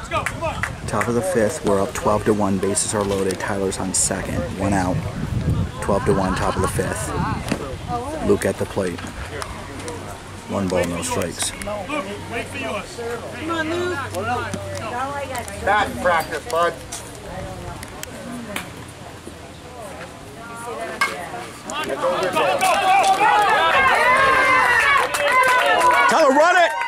Top of the fifth, we're up 12-1. Bases are loaded. Tyler's on second. 1 out. 12-1. Top of the fifth. Luke at the plate. 1 ball, no strikes. Luke, wait for yours. Come on, Luke. Bat practice, bud. Tyler, run it!